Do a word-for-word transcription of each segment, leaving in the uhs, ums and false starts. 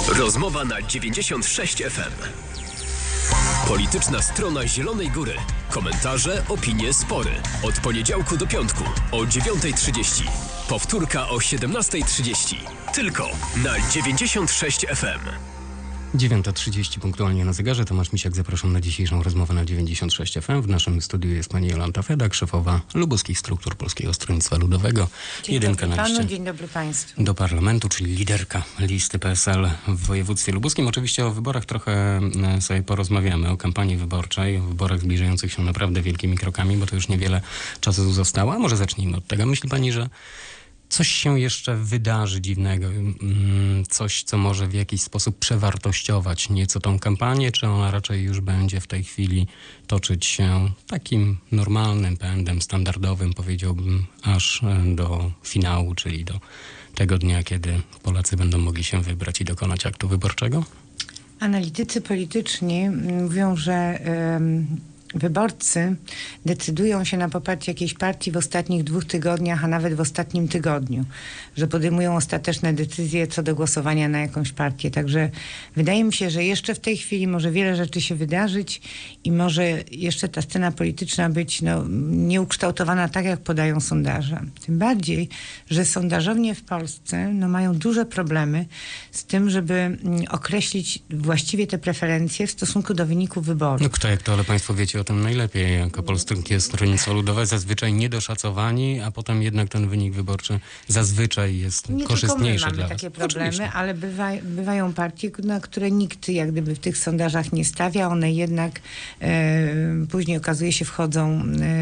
Rozmowa na dziewięćdziesiąt sześć F M. Polityczna strona Zielonej Góry. Komentarze, opinie, spory. Od poniedziałku do piątku o dziewiąta trzydzieści. Powtórka o siedemnasta trzydzieści. Tylko na dziewięćdziesiąt sześć F M. dziewiąta trzydzieści punktualnie na zegarze. Tomasz Misiak, zapraszam na dzisiejszą rozmowę na dziewięćdziesiąt sześć F M. W naszym studiu jest pani Jolanta Fedak, szefowa lubuskich struktur Polskiego Stronnictwa Ludowego. Dzień Jedynka dobry na liście panu, dzień dobry państwu. do parlamentu, czyli liderka listy P S L w województwie lubuskim. Oczywiście o wyborach trochę sobie porozmawiamy, o kampanii wyborczej, o wyborach zbliżających się naprawdę wielkimi krokami, bo to już niewiele czasu zostało. A może zacznijmy od tego. Myśli pani, że coś się jeszcze wydarzy dziwnego, coś, co może w jakiś sposób przewartościować nieco tą kampanię, czy ona raczej już będzie w tej chwili toczyć się takim normalnym pędem, standardowym, powiedziałbym, aż do finału, czyli do tego dnia, kiedy Polacy będą mogli się wybrać i dokonać aktu wyborczego? Analitycy polityczni mówią, że ym, wyborcy decydują się na poparcie jakiejś partii w ostatnich dwóch tygodniach, a nawet w ostatnim tygodniu, że podejmują ostateczne decyzje co do głosowania na jakąś partię. Także wydaje mi się, że jeszcze w tej chwili może wiele rzeczy się wydarzyć i może jeszcze ta scena polityczna być no, nieukształtowana tak, jak podają sondaże. Tym bardziej, że sondażownie w Polsce no, mają duże problemy z tym, żeby mm, określić właściwie te preferencje w stosunku do wyników wyborów. No kto jak to, ale państwo wiecie o tym najlepiej. Jako Polskie Stronnictwo Ludowe zazwyczaj niedoszacowani, a potem jednak ten wynik wyborczy zazwyczaj jest Nie korzystniejszy tylko my dla mamy takie was. problemy, Oczywiście. ale bywa, bywają partie, na które nikt jak gdyby w tych sondażach nie stawia. One jednak e, później okazuje się wchodzą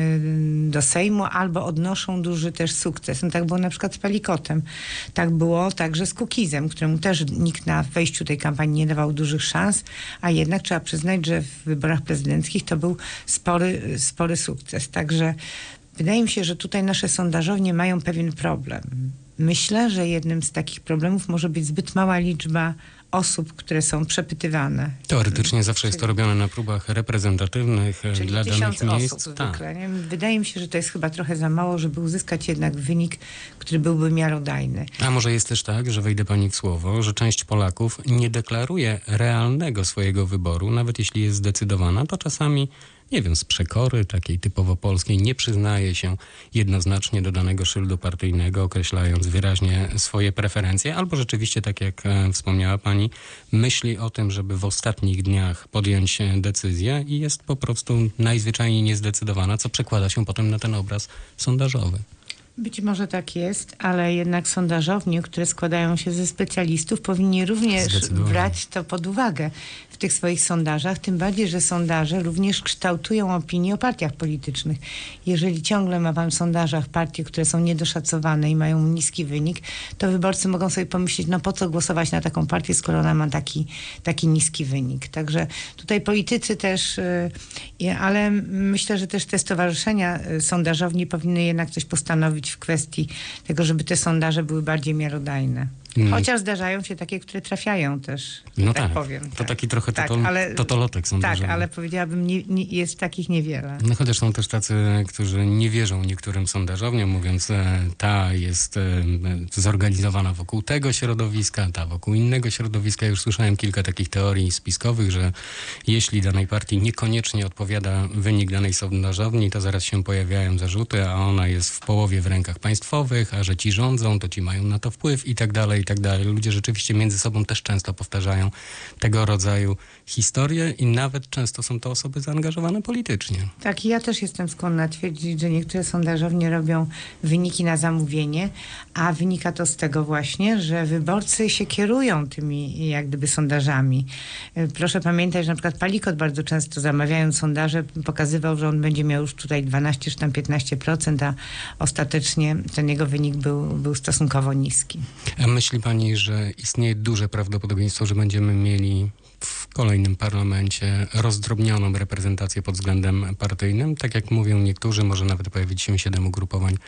e, do Sejmu albo odnoszą duży też sukces. No tak było na przykład z Palikotem. Tak było także z Kukizem, któremu też nikt na wejściu tej kampanii nie dawał dużych szans, a jednak trzeba przyznać, że w wyborach prezydenckich to był spory, spory sukces. Także wydaje mi się, że tutaj nasze sondażownie mają pewien problem. Myślę, że jednym z takich problemów może być zbyt mała liczba osób, które są przepytywane. Teoretycznie zawsze jest to robione na próbach reprezentatywnych Czyli dla danych tysiąc miejsc. osób Tak. zwykle. Nie? Wydaje mi się, że to jest chyba trochę za mało, żeby uzyskać jednak wynik, który byłby miarodajny. A może jest też tak, że wejdę pani w słowo, że część Polaków nie deklaruje realnego swojego wyboru, nawet jeśli jest zdecydowana, to czasami, nie wiem, z przekory takiej typowo polskiej nie przyznaje się jednoznacznie do danego szyldu partyjnego, określając wyraźnie swoje preferencje, albo rzeczywiście, tak jak e, wspomniała pani, myśli o tym, żeby w ostatnich dniach podjąć decyzję i jest po prostu najzwyczajniej niezdecydowana, co przekłada się potem na ten obraz sondażowy. Być może tak jest, ale jednak sondażownie, które składają się ze specjalistów, powinni również Zdecydowanie. brać to pod uwagę w tych swoich sondażach, tym bardziej, że sondaże również kształtują opinię o partiach politycznych. Jeżeli ciągle ma pan w sondażach partie, które są niedoszacowane i mają niski wynik, to wyborcy mogą sobie pomyśleć, no po co głosować na taką partię, skoro ona ma taki, taki niski wynik. Także tutaj politycy też, yy, ale myślę, że też te stowarzyszenia yy, sondażowni powinny jednak coś postanowić w kwestii tego, żeby te sondaże były bardziej miarodajne. Mm. Chociaż zdarzają się takie, które trafiają też, No tak, tak, powiem. to tak. taki trochę tak, totol, ale, totolotek sondażowy. Tak, ale powiedziałabym, nie, nie, jest takich niewiele. No chociaż są też tacy, którzy nie wierzą niektórym sondażowniom, mówiąc, e, ta jest e, zorganizowana wokół tego środowiska, ta wokół innego środowiska. Już słyszałem kilka takich teorii spiskowych, że jeśli danej partii niekoniecznie odpowiada wynik danej sondażowni, to zaraz się pojawiają zarzuty, a ona jest w połowie w rękach państwowych, a że ci rządzą, to ci mają na to wpływ i tak dalej, i tak dalej. Ludzie rzeczywiście między sobą też często powtarzają tego rodzaju historie i nawet często są to osoby zaangażowane politycznie. Tak, i ja też jestem skłonna twierdzić, że niektóre sondażownie robią wyniki na zamówienie, a wynika to z tego właśnie, że wyborcy się kierują tymi jak gdyby sondażami. Proszę pamiętać, że na przykład Palikot bardzo często zamawiając sondaże pokazywał, że on będzie miał już tutaj dwanaście czy tam piętnaście procent, a ostatecznie ten jego wynik był, był stosunkowo niski. A myśli pani, że istnieje duże prawdopodobieństwo, że będziemy mieli w kolejnym parlamencie rozdrobnioną reprezentację pod względem partyjnym? Tak jak mówią niektórzy, może nawet pojawić się siedem ugrupowań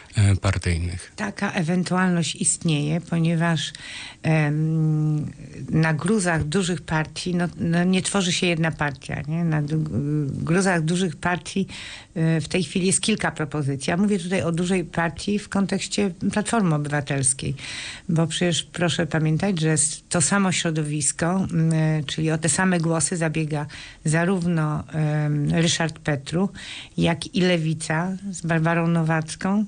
partyjnych. Taka ewentualność istnieje, ponieważ em, na gruzach dużych partii no, no nie tworzy się jedna partia. Nie? Na du- gruzach dużych partii e, w tej chwili jest kilka propozycji. Ja mówię tutaj o dużej partii w kontekście Platformy Obywatelskiej, bo przecież proszę pamiętać, że to samo środowisko, m, czyli o te same głosy zabiega zarówno em, Ryszard Petru, jak i Lewica z Barbarą Nowacką.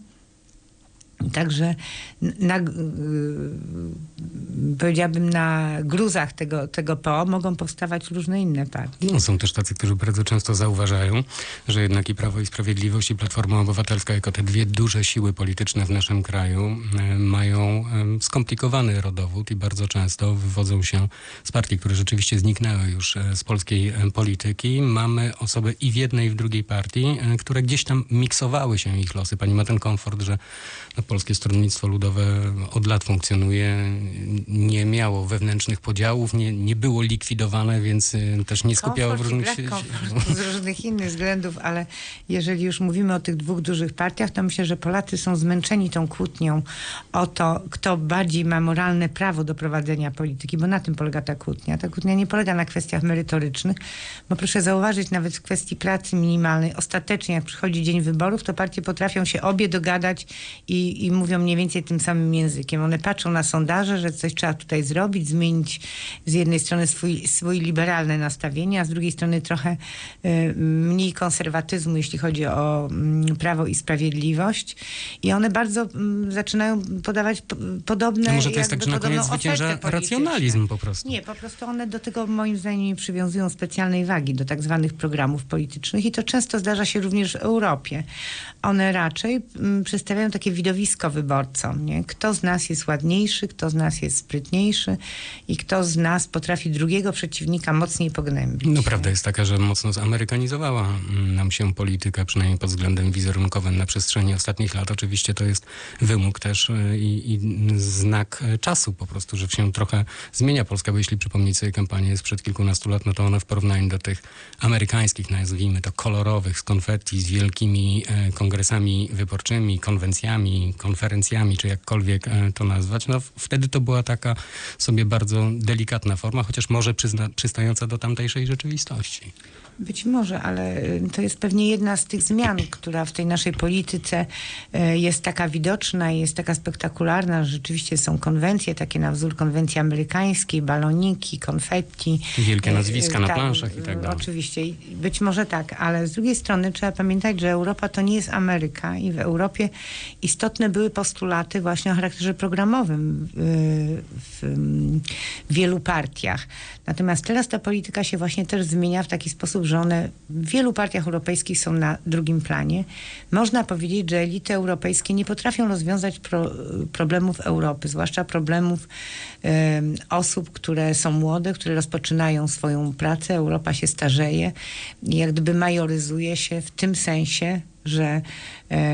Także na, yy, powiedziałabym, na gruzach tego, tego P O mogą powstawać różne inne partie. No, są też tacy, którzy bardzo często zauważają, że jednak i Prawo i Sprawiedliwość, i Platforma Obywatelska jako te dwie duże siły polityczne w naszym kraju e, mają e, skomplikowany rodowód i bardzo często wywodzą się z partii, które rzeczywiście zniknęły już e, z polskiej e, polityki. Mamy osoby i w jednej, i w drugiej partii, e, które gdzieś tam miksowały się ich losy. Pani ma ten komfort, że no, Polskie Stronnictwo Ludowe od lat funkcjonuje, nie miało wewnętrznych podziałów, nie, nie było likwidowane, więc y, też nie skupiało w różnych... Komfort i brak komfortu z różnych innych względów, ale jeżeli już mówimy o tych dwóch dużych partiach, to myślę, że Polacy są zmęczeni tą kłótnią o to, kto bardziej ma moralne prawo do prowadzenia polityki, bo na tym polega ta kłótnia. Ta kłótnia nie polega na kwestiach merytorycznych, bo proszę zauważyć, nawet w kwestii pracy minimalnej, ostatecznie jak przychodzi dzień wyborów, to partie potrafią się obie dogadać i, i mówią mniej więcej tym samym językiem. One patrzą na sondaże, że coś trzeba tutaj zrobić, zmienić z jednej strony swój, swój liberalne nastawienie, a z drugiej strony trochę y, mniej konserwatyzmu, jeśli chodzi o y, Prawo i Sprawiedliwość. I one bardzo y, zaczynają podawać p- podobne... No może to jest tak, jakby że na koniec podobną zwycięża ofertę polityczną. racjonalizm po prostu. Nie, po prostu one do tego moim zdaniem nie przywiązują specjalnej wagi do tak zwanych programów politycznych i to często zdarza się również w Europie. One raczej mm, przedstawiają takie widowisko wyborcom, nie? Kto z nas jest ładniejszy, kto z nas jest sprytniejszy i kto z nas potrafi drugiego przeciwnika mocniej pognębić. No prawda jest taka, że mocno zamerykanizowała nam się polityka, przynajmniej pod względem wizerunkowym na przestrzeni ostatnich lat. Oczywiście to jest wymóg też i, i znak czasu po prostu, że się trochę zmienia Polska, bo jeśli przypomnieć sobie kampanię sprzed kilkunastu lat, no to ona w porównaniu do tych amerykańskich, nazwijmy to kolorowych, z konfetti, z wielkimi e, kongresami wyborczymi, konwencjami, konferencjami, czy jakkolwiek e, to nazwać, no wtedy to była taka sobie bardzo delikatna forma, chociaż może przyzna, przystająca do tamtejszej rzeczywistości. Być może, ale to jest pewnie jedna z tych zmian, która w tej naszej polityce jest taka widoczna i jest taka spektakularna, że rzeczywiście są konwencje, takie na wzór konwencji amerykańskiej, baloniki, konfetti. Wielkie nazwiska na tak, planszach i tak dalej. Oczywiście, być może tak, ale z drugiej strony trzeba pamiętać, że Europa to nie jest Ameryka i w Europie istotne były postulaty właśnie o charakterze programowym w, w wielu partiach. Natomiast teraz ta polityka się właśnie też zmienia w taki sposób, że one w wielu partiach europejskich są na drugim planie. Można powiedzieć, że elity europejskie nie potrafią rozwiązać pro, problemów Europy, zwłaszcza problemów e, osób, które są młode, które rozpoczynają swoją pracę. Europa się starzeje i jak gdyby majoryzuje się w tym sensie, że e,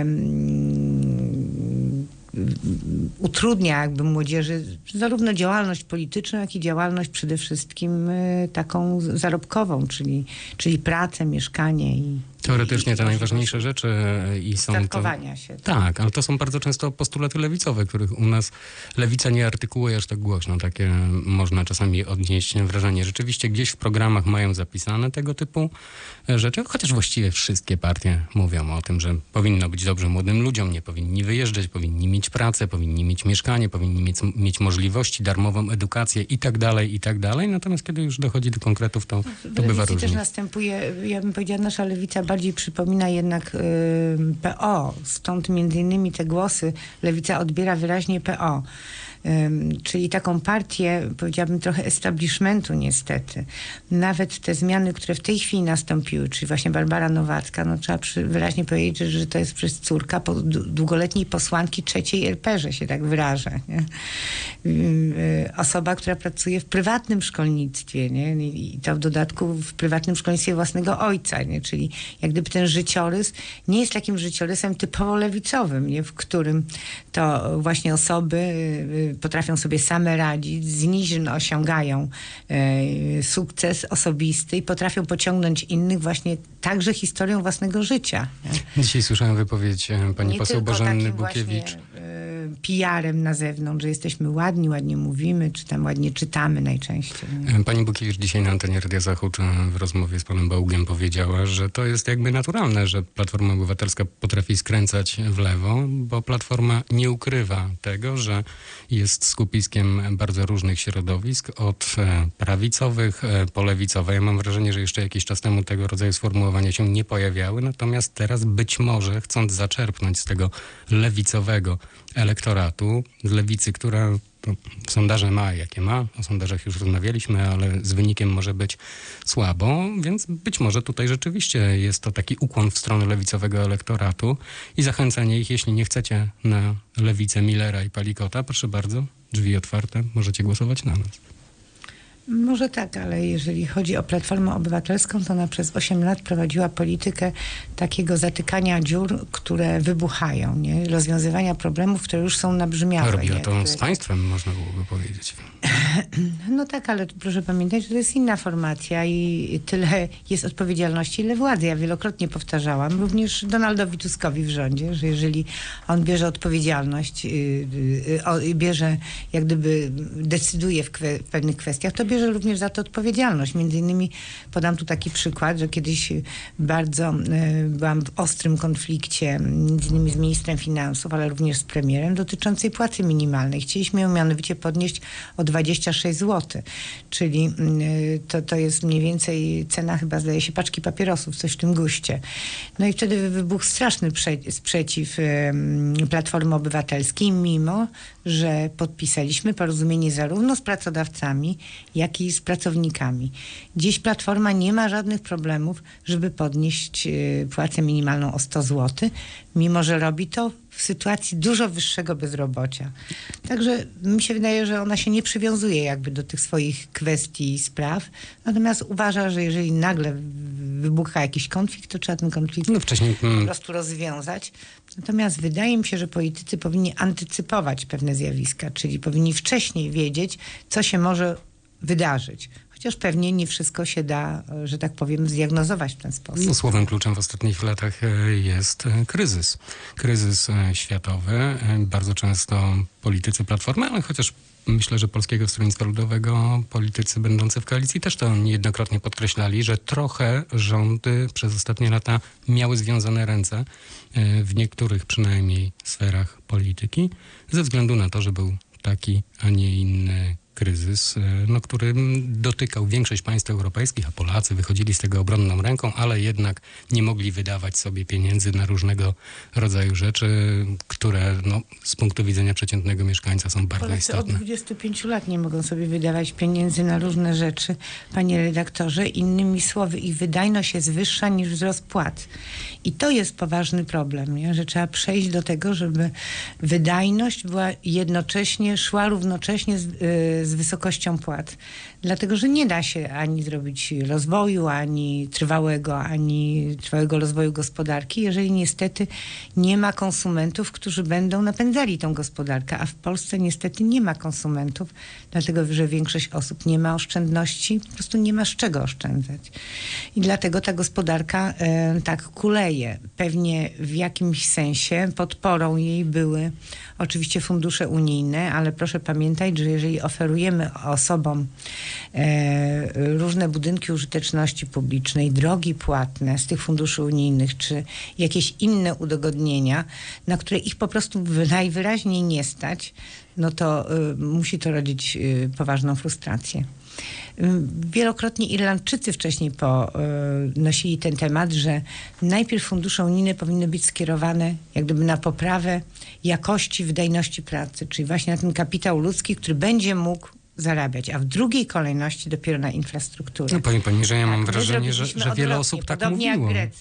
utrudnia jakby młodzieży zarówno działalność polityczną, jak i działalność przede wszystkim y, taką zarobkową, czyli, czyli pracę, mieszkanie i Teoretycznie te najważniejsze rzeczy i są to... się. Tak. Tak, ale to są bardzo często postulaty lewicowe, których u nas lewica nie artykułuje aż tak głośno. Takie można czasami odnieść wrażenie. Rzeczywiście gdzieś w programach mają zapisane tego typu rzeczy, chociaż właściwie wszystkie partie mówią o tym, że powinno być dobrze młodym ludziom, nie powinni wyjeżdżać, powinni mieć pracę, powinni mieć mieszkanie, powinni mieć, mieć możliwości, darmową edukację i tak dalej, i tak dalej. Natomiast kiedy już dochodzi do konkretów, to, to bywa różnie. też następuje, ja bym powiedziała, nasza lewica bardziej przypomina jednak y, P O. Stąd między innymi te głosy lewica odbiera wyraźnie P O. Um, czyli taką partię, powiedziałabym, trochę establishmentu niestety. Nawet te zmiany, które w tej chwili nastąpiły, czyli właśnie Barbara Nowacka, no trzeba przy, wyraźnie powiedzieć, że, że to jest przez córka po, długoletniej posłanki trzeciej er pe, że się tak wyrażę. Nie? Osoba, która pracuje w prywatnym szkolnictwie, nie? I to w dodatku w prywatnym szkolnictwie własnego ojca, nie? Czyli jak gdyby ten życiorys nie jest takim życiorysem typowo lewicowym, nie? W którym to właśnie osoby potrafią sobie same radzić, z nizin osiągają y, sukces osobisty i potrafią pociągnąć innych właśnie także historią własnego życia. Nie? Dzisiaj słyszałem wypowiedź e, pani Nie poseł tylko Bożenny takim Bukiewicz. właśnie, y, P R-em na zewnątrz, że jesteśmy ładni, ładnie mówimy, czy tam ładnie czytamy najczęściej. Nie? Pani Bukiewicz dzisiaj na antenie Radia Zachód e, w rozmowie z panem Baługiem powiedziała, że to jest jakby naturalne, że Platforma Obywatelska potrafi skręcać w lewo, bo Platforma nie ukrywa tego, że jest skupiskiem bardzo różnych środowisk, od e, prawicowych e, po lewicowe. Ja mam wrażenie, że jeszcze jakiś czas temu tego rodzaju sformułowania się nie pojawiały, natomiast teraz być może, chcąc zaczerpnąć z tego lewicowego elektoratu, z lewicy, która no, sondaże ma jakie ma, o sondażach już rozmawialiśmy, ale z wynikiem może być słabo, więc być może tutaj rzeczywiście jest to taki ukłon w stronę lewicowego elektoratu i zachęcanie ich, jeśli nie chcecie na lewicę Millera i Palikota, proszę bardzo, drzwi otwarte, możecie głosować na nas. Może tak, ale jeżeli chodzi o Platformę Obywatelską, to ona przez osiem lat prowadziła politykę takiego zatykania dziur, które wybuchają, nie? Rozwiązywania problemów, które już są nabrzmiałe. Robiła nie? to które... z państwem, można byłoby powiedzieć. No tak, ale proszę pamiętać, że to jest inna formacja i tyle jest odpowiedzialności, ile władzy. Ja wielokrotnie powtarzałam, również Donaldowi Tuskowi w rządzie, że jeżeli on bierze odpowiedzialność, yy, yy, bierze, jak gdyby decyduje w, kwe, w pewnych kwestiach, to bierze również za to odpowiedzialność. Między innymi podam tu taki przykład, że kiedyś bardzo yy, byłam w ostrym konflikcie, między innymi z ministrem finansów, ale również z premierem, dotyczącej płacy minimalnej. Chcieliśmy ją mianowicie podnieść o dwadzieścia sześć złotych, czyli to, to jest mniej więcej cena, chyba zdaje się, paczki papierosów, coś w tym guście. No i wtedy wybuchł straszny prze- sprzeciw Platformy Obywatelskiej, mimo że podpisaliśmy porozumienie zarówno z pracodawcami, jak i z pracownikami. Dziś Platforma nie ma żadnych problemów, żeby podnieść płacę minimalną o sto złotych, mimo że robi to w sytuacji dużo wyższego bezrobocia. Także mi się wydaje, że ona się nie przywiązuje jakby do tych swoich kwestii i spraw, natomiast uważa, że jeżeli nagle wybucha jakiś konflikt, to trzeba ten konflikt no wcześniej, po prostu rozwiązać. Natomiast wydaje mi się, że politycy powinni antycypować pewne zjawiska, czyli powinni wcześniej wiedzieć, co się może wydarzyć. Chociaż pewnie nie wszystko się da, że tak powiem, zdiagnozować w ten sposób. No, słowem kluczem w ostatnich latach jest kryzys. Kryzys światowy. Bardzo często politycy Platformy, ale chociaż myślę, że Polskiego Stronnictwa Ludowego, politycy będący w koalicji też to niejednokrotnie podkreślali, że trochę rządy przez ostatnie lata miały związane ręce w niektórych przynajmniej sferach polityki ze względu na to, że był taki, a nie inny kryzys, no, który dotykał większość państw europejskich, a Polacy wychodzili z tego obronną ręką, ale jednak nie mogli wydawać sobie pieniędzy na różnego rodzaju rzeczy, które no, z punktu widzenia przeciętnego mieszkańca są bardzo Polacy istotne. od dwudziestu pięciu lat nie mogą sobie wydawać pieniędzy na różne rzeczy, panie redaktorze. Innymi słowy, ich wydajność jest wyższa niż wzrost płac. I to jest poważny problem, nie? Że trzeba przejść do tego, żeby wydajność była jednocześnie, szła równocześnie z, yy, z wysokością płac. Dlatego, że nie da się ani zrobić rozwoju, ani trwałego, ani trwałego rozwoju gospodarki, jeżeli niestety nie ma konsumentów, którzy będą napędzali tą gospodarkę. A w Polsce niestety nie ma konsumentów, dlatego, że większość osób nie ma oszczędności, po prostu nie ma z czego oszczędzać. I dlatego ta gospodarka e, tak kuleje. Pewnie w jakimś sensie podporą jej były oczywiście fundusze unijne, ale proszę pamiętać, że jeżeli oferujemy osobom e, różne budynki użyteczności publicznej, drogi płatne z tych funduszy unijnych, czy jakieś inne udogodnienia, na które ich po prostu najwyraźniej nie stać, no to y, musi to rodzić y, poważną frustrację. Wielokrotnie Irlandczycy wcześniej ponosili ten temat, że najpierw fundusze unijne powinny być skierowane jak gdyby na poprawę jakości, wydajności pracy, czyli właśnie na ten kapitał ludzki, który będzie mógł zarabiać, a w drugiej kolejności dopiero na infrastrukturę. No, powiem pani, że ja mam Tak, wrażenie, że, że wiele osób tak podobnie mówiło. jak Grecy.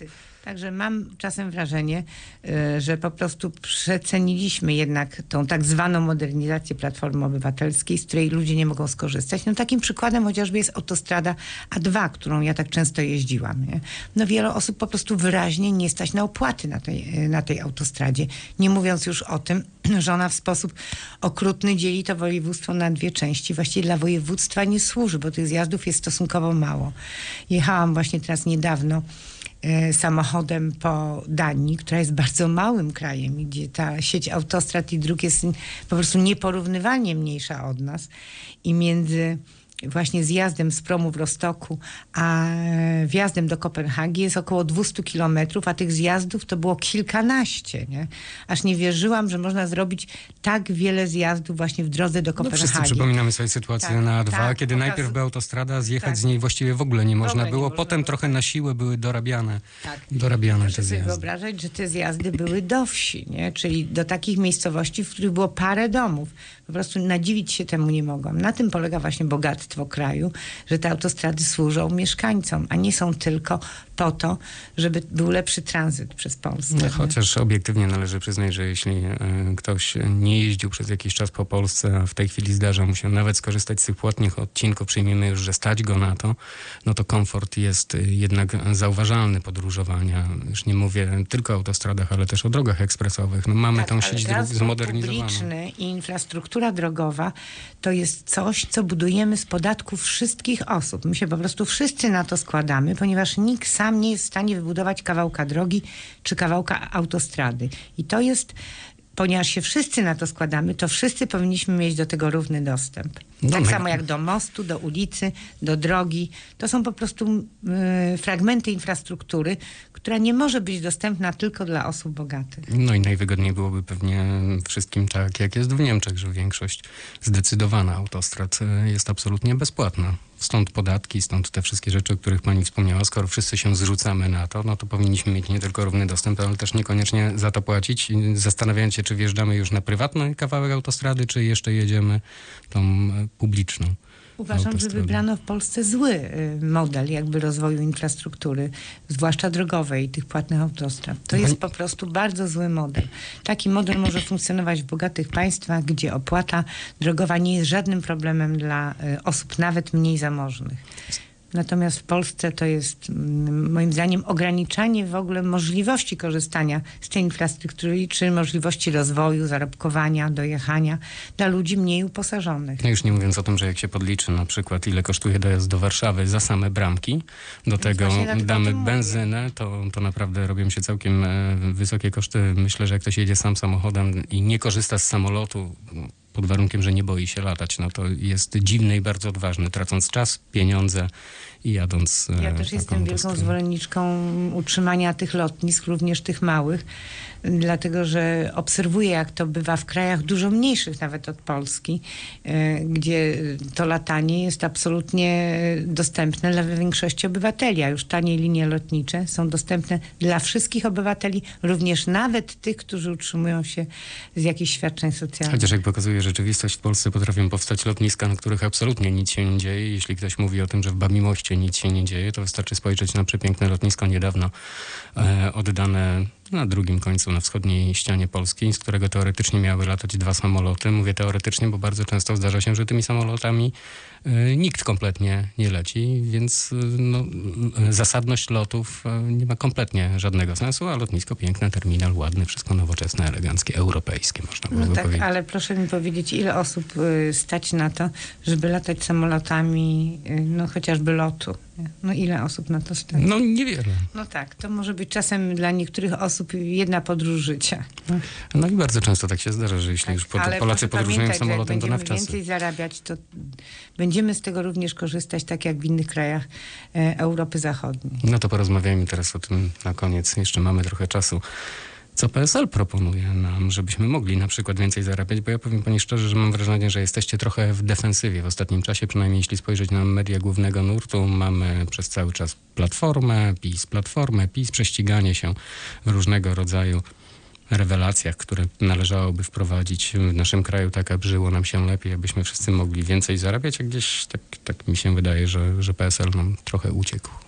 Także mam czasem wrażenie, y, że po prostu przeceniliśmy jednak tą tak zwaną modernizację Platformy Obywatelskiej, z której ludzie nie mogą skorzystać. No takim przykładem chociażby jest autostrada A dwa, którą ja tak często jeździłam. Nie? No wiele osób po prostu wyraźnie nie stać na opłaty na tej, na tej autostradzie. Nie mówiąc już o tym, że ona w sposób okrutny dzieli to województwo na dwie części. Właściwie dla województwa nie służy, bo tych zjazdów jest stosunkowo mało. Jechałam właśnie teraz niedawno e, samochodem po Danii, która jest bardzo małym krajem, gdzie ta sieć autostrad i dróg jest po prostu nieporównywalnie mniejsza od nas. I między właśnie zjazdem z promu w Rostoku, a wjazdem do Kopenhagi jest około dwieście kilometrów, a tych zjazdów to było kilkanaście. Nie? Aż nie wierzyłam, że można zrobić tak wiele zjazdów właśnie w drodze do No Kopenhagi. wszyscy przypominamy sobie sytuację Tak, na A dwa, tak, kiedy pokaz- najpierw była autostrada, zjechać tak. z niej właściwie w ogóle nie można ogóle nie było. można Potem było, trochę na siłę były dorabiane, Tak. dorabiane Proszę te sobie zjazdy. wyobrażać, że te zjazdy były do wsi, nie? Czyli do takich miejscowości, w których było parę domów. Po prostu nadziwić się temu nie mogłam. Na tym polega właśnie bogactwo kraju, że te autostrady służą mieszkańcom, a nie są tylko po to, żeby był lepszy tranzyt przez Polskę. No, nie? chociaż obiektywnie należy przyznać, że jeśli e, ktoś nie jeździł przez jakiś czas po Polsce, a w tej chwili zdarza mu się nawet skorzystać z tych płatnych odcinków, przyjmiemy już, że stać go na to, no to komfort jest e, jednak zauważalny podróżowania. Już nie mówię tylko o autostradach, ale też o drogach ekspresowych. No, mamy Tak, tą ale sieć dróg transport zmodernizowaną. publiczny i infrastruktura drogowa to jest coś, co budujemy z podatków wszystkich osób. My się po prostu wszyscy na to składamy, ponieważ nikt sam nie jest w stanie wybudować kawałka drogi czy kawałka autostrady. I to jest, ponieważ się wszyscy na to składamy, to wszyscy powinniśmy mieć do tego równy dostęp. No, tak my- samo jak do mostu, do ulicy, do drogi. To są po prostu y, fragmenty infrastruktury, która nie może być dostępna tylko dla osób bogatych. No i najwygodniej byłoby pewnie wszystkim tak, jak jest w Niemczech, że większość zdecydowana autostrad e, jest absolutnie bezpłatna. Stąd podatki, stąd te wszystkie rzeczy, o których pani wspomniała. Skoro wszyscy się zrzucamy na to, no to powinniśmy mieć nie tylko równy dostęp, ale też niekoniecznie za to płacić. I zastanawiając się, czy wjeżdżamy już na prywatny kawałek autostrady, czy jeszcze jedziemy tą e, publiczną. Uważam, że autostradą. wybrano w Polsce zły y, model jakby rozwoju infrastruktury, zwłaszcza drogowej i tych płatnych autostrad. To jest po prostu bardzo zły model. Taki model może funkcjonować w bogatych państwach, gdzie opłata drogowa nie jest żadnym problemem dla y, osób nawet mniej zamożnych. Natomiast w Polsce to jest mm, moim zdaniem ograniczanie w ogóle możliwości korzystania z tej infrastruktury, czy możliwości rozwoju, zarobkowania, dojechania dla ludzi mniej uposażonych. No już nie mówiąc o tym, że jak się podliczy na przykład, ile kosztuje dojazd do Warszawy za same bramki, do tego właśnie dlatego o damy tym mówię. benzynę, to, to naprawdę robią się całkiem e, wysokie koszty. Myślę, że jak ktoś jedzie sam samochodem i nie korzysta z samolotu, pod warunkiem, że nie boi się latać, no to jest dziwny i bardzo odważny, tracąc czas, pieniądze i jadąc e, Ja też taką jestem wielką autostradą. zwolenniczką utrzymania tych lotnisk, również tych małych, dlatego że obserwuję, jak to bywa w krajach dużo mniejszych nawet od Polski, e, gdzie to latanie jest absolutnie dostępne dla większości obywateli, a już tanie linie lotnicze są dostępne dla wszystkich obywateli, również nawet tych, którzy utrzymują się z jakichś świadczeń socjalnych. Chociaż jak pokazuje rzeczywistość, w Polsce potrafią powstać lotniska, na których absolutnie nic się nie dzieje. Jeśli ktoś mówi o tym, że w Babimoście nic się nie dzieje, to wystarczy spojrzeć na przepiękne lotnisko niedawno e, oddane na drugim końcu, na wschodniej ścianie Polski, z którego teoretycznie miały latać dwa samoloty. Mówię teoretycznie, bo bardzo często zdarza się, że tymi samolotami e, nikt kompletnie nie leci, więc e, no, e, zasadność lotów e, nie ma kompletnie żadnego sensu, a lotnisko piękne, terminal ładny, wszystko nowoczesne, eleganckie, europejskie, można byłoby No tak, powiedzieć. ale proszę mi powiedzieć, ile osób y, stać na to, żeby latać samolotami, y, no chociażby lotu? Nie? No ile osób na to stać? No niewiele. No tak, to może być czasem dla niektórych osób jedna podróż życia. No, No i bardzo często tak się zdarza, że jeśli już pod, ale Polacy proszę podróżują pamiętać, że jak samolotem, to na będziemy wczasy. więcej zarabiać, to będziemy z tego również korzystać, tak jak w innych krajach e, Europy Zachodniej. No to porozmawiajmy teraz o tym na koniec. Jeszcze mamy trochę czasu. Co P S L proponuje nam, żebyśmy mogli na przykład więcej zarabiać? Bo ja powiem pani szczerze, że mam wrażenie, że jesteście trochę w defensywie w ostatnim czasie, przynajmniej jeśli spojrzeć na media głównego nurtu. Mamy przez cały czas Platformę, PiS, Platformę, PiS, prześciganie się w różnego rodzaju rewelacjach, które należałoby wprowadzić w naszym kraju tak, aby żyło nam się lepiej, abyśmy wszyscy mogli więcej zarabiać, a gdzieś tak, tak mi się wydaje, że, że P S L nam trochę uciekł.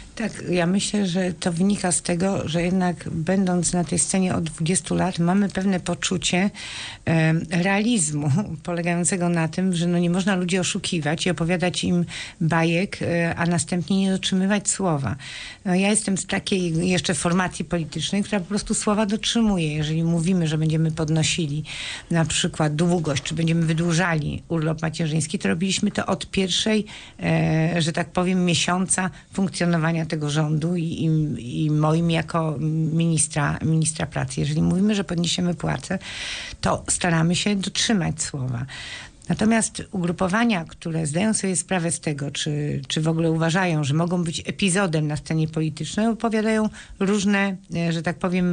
Tak, ja myślę, że to wynika z tego, że jednak będąc na tej scenie od dwudziestu lat mamy pewne poczucie e, realizmu polegającego na tym, że no nie można ludzi oszukiwać i opowiadać im bajek, e, a następnie nie dotrzymywać słowa. No, ja jestem z takiej jeszcze formacji politycznej, która po prostu słowa dotrzymuje. Jeżeli mówimy, że będziemy podnosili na przykład długość, czy będziemy wydłużali urlop macierzyński, to robiliśmy to od pierwszej, e, że tak powiem, miesiąca funkcjonowania tego rządu i, i, i moim jako ministra, ministra pracy. Jeżeli mówimy, że podniesiemy płace, to staramy się dotrzymać słowa. Natomiast ugrupowania, które zdają sobie sprawę z tego, czy, czy w ogóle uważają, że mogą być epizodem na scenie politycznej, opowiadają różne, że tak powiem,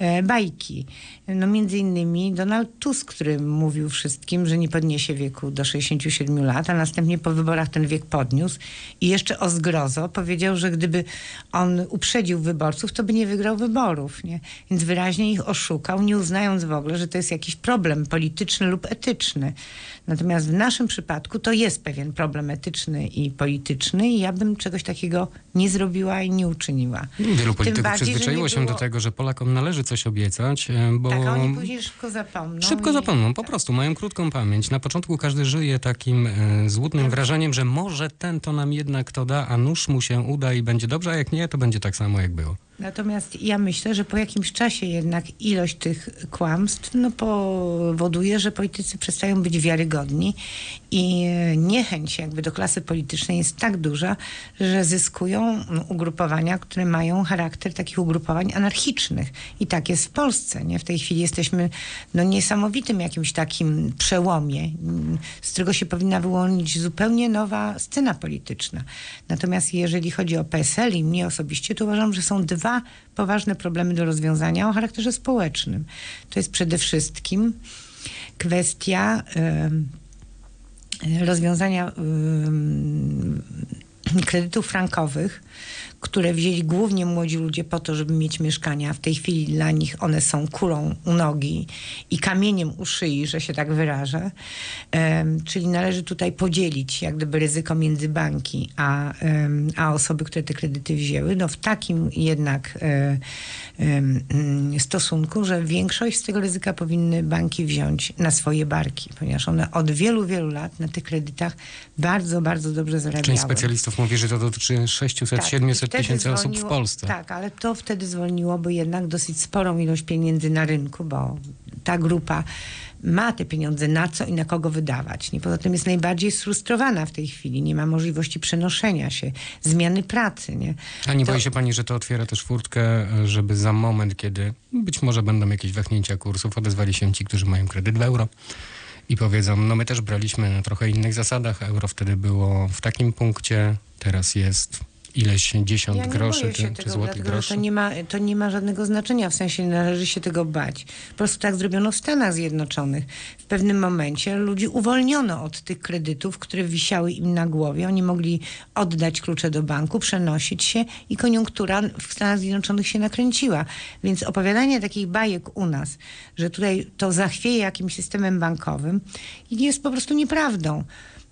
bajki. No między innymi Donald Tusk, który mówił wszystkim, że nie podniesie wieku do sześćdziesięciu siedmiu lat, a następnie po wyborach ten wiek podniósł i jeszcze o zgrozo powiedział, że gdyby on uprzedził wyborców, to by nie wygrał wyborów, nie? Więc wyraźnie ich oszukał, nie uznając w ogóle, że to jest jakiś problem polityczny lub etyczny. Natomiast w naszym przypadku to jest pewien problem etyczny i polityczny i ja bym czegoś takiego nie zrobiła i nie uczyniła. Wielu polityków bardziej, przyzwyczaiło się było... do tego, że Polakom należy coś obiecać, bo... Tak, a oni później szybko zapomną. Szybko i... zapomną, po tak. prostu mają krótką pamięć. Na początku każdy żyje takim e, złudnym wrażeniem, że może ten to nam jednak to da, a nuż mu się uda i będzie dobrze, a jak nie, to będzie tak samo jak było. Natomiast ja myślę, że po jakimś czasie jednak ilość tych kłamstw no, powoduje, że politycy przestają być wiarygodni i niechęć jakby do klasy politycznej jest tak duża, że zyskują ugrupowania, które mają charakter takich ugrupowań anarchicznych. I tak jest w Polsce. Nie? W tej chwili jesteśmy no, niesamowitym jakimś takim przełomie, z którego się powinna wyłonić zupełnie nowa scena polityczna. Natomiast jeżeli chodzi o P S L i mnie osobiście, to uważam, że są dwa Dwa poważne problemy do rozwiązania o charakterze społecznym. To jest przede wszystkim kwestia y, rozwiązania y, kredytów frankowych, które wzięli głównie młodzi ludzie po to, żeby mieć mieszkania. W tej chwili dla nich one są kulą u nogi i kamieniem u szyi, że się tak wyrażę. Um, czyli należy tutaj podzielić jak gdyby ryzyko między banki a, um, a osoby, które te kredyty wzięły. No w takim jednak um, um, stosunku, że większość z tego ryzyka powinny banki wziąć na swoje barki, ponieważ one od wielu, wielu lat na tych kredytach bardzo, bardzo dobrze zarabiały. Część specjalistów mówi, że to dotyczy sześciuset siedmiuset tysięcy osób w Polsce. Tak, ale to wtedy zwolniłoby jednak dosyć sporą ilość pieniędzy na rynku, bo ta grupa ma te pieniądze na co i na kogo wydawać. Nie? Poza tym jest najbardziej sfrustrowana w tej chwili. Nie ma możliwości przenoszenia się, zmiany pracy. Nie? A nie to... boi się pani, że to otwiera też furtkę, żeby za moment, kiedy być może będą jakieś wahnięcia kursów, odezwali się ci, którzy mają kredyt w euro i powiedzą, no my też braliśmy na trochę innych zasadach, euro wtedy było w takim punkcie, teraz jest ileś dziesiąt ja groszy czy, tego, czy złotych groszy. To nie, ma, to nie ma żadnego znaczenia, w sensie należy się tego bać. Po prostu tak zrobiono w Stanach Zjednoczonych. W pewnym momencie ludzi uwolniono od tych kredytów, które wisiały im na głowie. Oni mogli oddać klucze do banku, przenosić się i koniunktura w Stanach Zjednoczonych się nakręciła. Więc opowiadanie takich bajek u nas, że tutaj to zachwieje jakimś systemem bankowym, jest po prostu nieprawdą.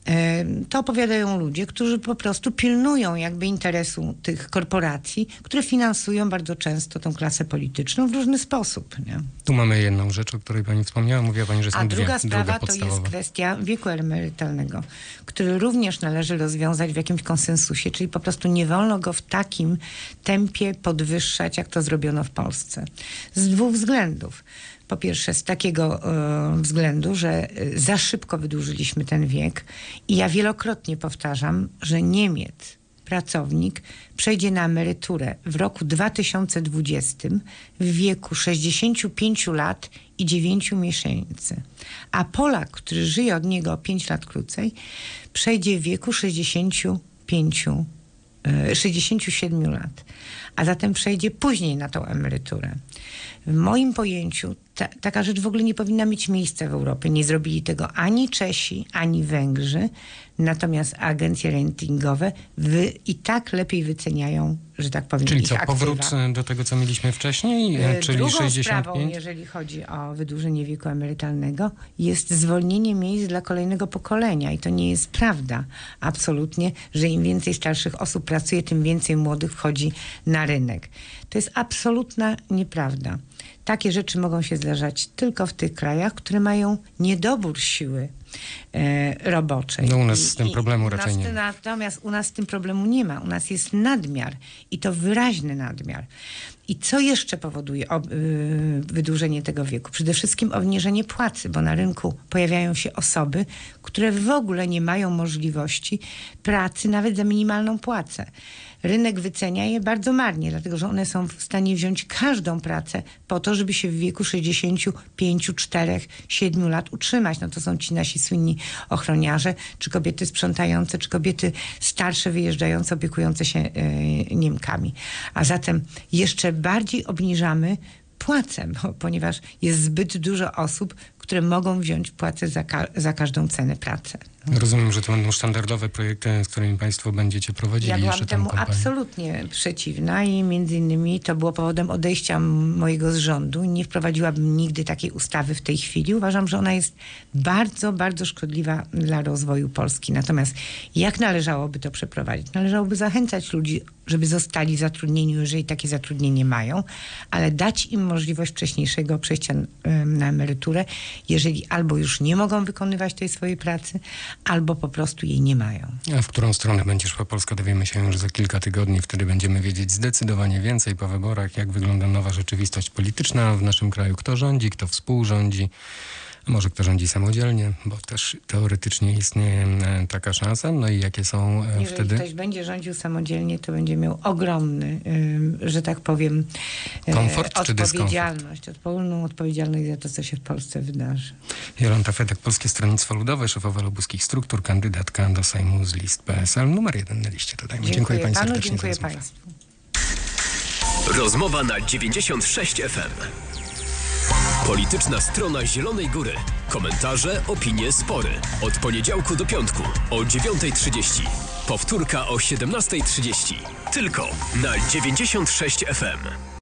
To opowiadają ludzie, którzy po prostu pilnują jakby interesu tych korporacji, które finansują bardzo często tą klasę polityczną w różny sposób. Nie? Tu mamy jedną rzecz, o której pani wspomniała. Mówiła pani, że są A dwie. druga sprawa druga to podstawowa. jest kwestia wieku emerytalnego, który również należy rozwiązać w jakimś konsensusie, czyli po prostu nie wolno go w takim tempie podwyższać, jak to zrobiono w Polsce. Z dwóch względów. Po pierwsze z takiego y, względu, że y, za szybko wydłużyliśmy ten wiek i ja wielokrotnie powtarzam, że Niemiec, pracownik, przejdzie na emeryturę w roku dwa tysiące dwudziestym w wieku sześćdziesięciu pięciu lat i dziewięciu miesięcy. A Polak, który żyje od niego o pięć lat krócej, przejdzie w wieku sześćdziesięciu pięciu, y, sześćdziesięciu siedmiu lat. A zatem przejdzie później na tą emeryturę. W moim pojęciu ta, taka rzecz w ogóle nie powinna mieć miejsca w Europie. Nie zrobili tego ani Czesi, ani Węgrzy. Natomiast agencje ratingowe wy, i tak lepiej wyceniają, że tak powiem, Czyli ich co, aktywa. powrót do tego, co mieliśmy wcześniej, E, czyli Drugą sześćdziesiąt sprawą, pięć? jeżeli chodzi o wydłużenie wieku emerytalnego, jest zwolnienie miejsc dla kolejnego pokolenia. I to nie jest prawda absolutnie, że im więcej starszych osób pracuje, tym więcej młodych wchodzi na rynek. To jest absolutna nieprawda. Takie rzeczy mogą się zdarzać tylko w tych krajach, które mają niedobór siły e, roboczej. No u nas I- z tym i- problemu u nas raczej nie ty- ma. Natomiast u nas z tym problemu nie ma. U nas jest nadmiar i to wyraźny nadmiar. I co jeszcze powoduje ob, y, wydłużenie tego wieku? Przede wszystkim obniżenie płacy, bo na rynku pojawiają się osoby, które w ogóle nie mają możliwości pracy nawet za minimalną płacę. Rynek wycenia je bardzo marnie, dlatego że one są w stanie wziąć każdą pracę po to, żeby się w wieku sześćdziesięciu pięciu, czterech, siedmiu lat utrzymać. No to są ci nasi słynni ochroniarze, czy kobiety sprzątające, czy kobiety starsze, wyjeżdżające, opiekujące się y, Niemkami. A zatem jeszcze bardziej obniżamy płacę, bo, ponieważ jest zbyt dużo osób, które mogą wziąć płacę za, ka- za każdą cenę pracy. Rozumiem, że to będą standardowe projekty, z którymi państwo będziecie prowadzili Ja jeszcze byłam tę temu kampanię. absolutnie przeciwna i między innymi to było powodem odejścia m- mojego z rządu. Nie wprowadziłabym nigdy takiej ustawy w tej chwili. Uważam, że ona jest bardzo, bardzo szkodliwa dla rozwoju Polski. Natomiast jak należałoby to przeprowadzić? Należałoby zachęcać ludzi, żeby zostali zatrudnieni, jeżeli takie zatrudnienie mają, ale dać im możliwość wcześniejszego przejścia em, na emeryturę, jeżeli albo już nie mogą wykonywać tej swojej pracy, albo po prostu jej nie mają. A w którą stronę będzie szła Polska, dowiemy się już za kilka tygodni. Wtedy będziemy wiedzieć zdecydowanie więcej po wyborach, jak wygląda nowa rzeczywistość polityczna w naszym kraju. Kto rządzi, kto współrządzi, a może kto rządzi samodzielnie, bo też teoretycznie istnieje e, taka szansa. No i jakie są e, Jeżeli wtedy... ktoś będzie rządził samodzielnie, to będzie miał ogromny, ym, że tak powiem, e, Komfort czy dyskomfort? odpowiedzialność, pełną odpowiedzialność za to, co się w Polsce wydarzy. Jolanta Fedak, Polskie Stronnictwo Ludowe, szefowa lubuskich struktur, kandydatka do Sejmu z list P S L, numer jeden na liście. Dodajmy. Dziękuję, Dziękuję pani panu, serdecznie dziękuję za rozmowę. państwu. Rozmowa na dziewięćdziesiąt sześć F M. Polityczna strona Zielonej Góry. Komentarze, opinie, spory. Od poniedziałku do piątku o dziewiątej trzydzieści. Powtórka o siedemnastej trzydzieści. Tylko na dziewięćdziesiąt sześć F M.